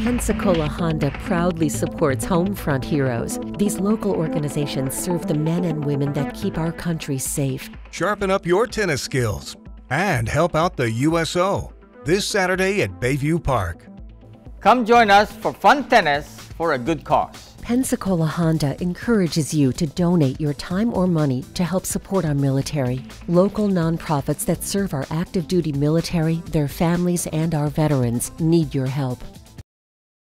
Pensacola Honda proudly supports Homefront Heroes. These local organizations serve the men and women that keep our country safe. Sharpen up your tennis skills and help out the USO this Saturday at Bayview Park. Come join us for fun tennis for a good cause. Pensacola Honda encourages you to donate your time or money to help support our military. Local nonprofits that serve our active duty military, their families, and our veterans need your help.